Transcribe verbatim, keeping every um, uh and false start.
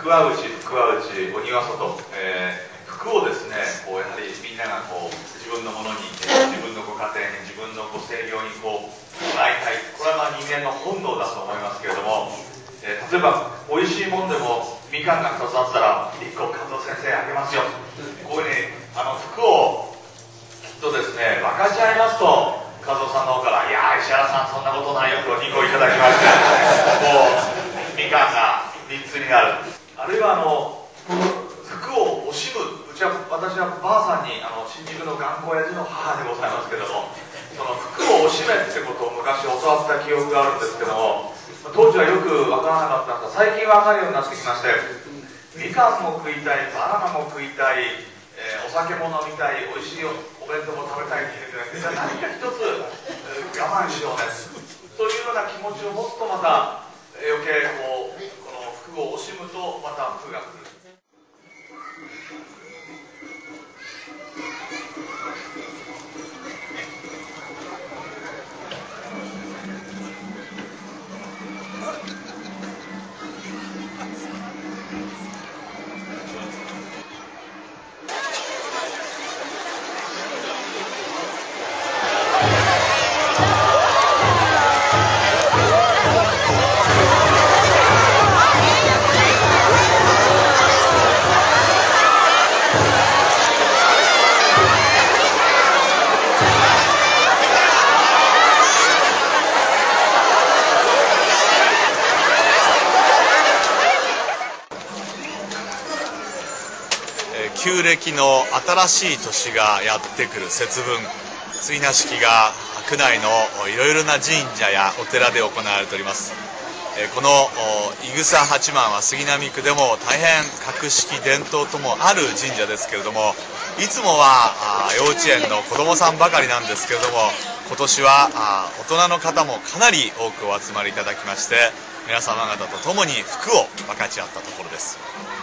福は内、福は内、鬼は外、えー、福をですね、こうやはりみんながこう自分のものに、自分のご家庭に、自分のご制御にこうもらいたい、これはまあ人間の本能だと思いますけれども、えー、例えばおいしいもんでもみかんがふたつあったらいっこ加藤先生あげますよ、こういうふうにあの福をきっとですね分かち合いますと、加藤さんの方から「いやー石原さんそんなことないよ」とにこいただきましてもうみかんがみっつになる。あるいはあの服を惜しむ、うちは私はばあさんにあの新宿の頑固親父の母でございますけども、その服を惜しめってことを昔教わった記憶があるんですけども、当時はよくわからなかったんですが、最近わかるようになってきまして、みかんも食いたい、バナナも食いたい、えー、お酒も飲みたい、おいしいお弁当も食べたいっていうんじゃなくて、何か一つ、えー、我慢しようねというような気持ちを持つと、また余計こうこの服を惜しむとまた服が来る。 旧暦の新しい年がやってくる節分、追儺式が区内のいろいろな神社やお寺で行われております。この井草八幡は杉並区でも大変格式伝統ともある神社ですけれども、いつもは幼稚園の子どもさんばかりなんですけれども、今年は大人の方もかなり多くお集まりいただきまして、皆様方と共に福を分かち合ったところです。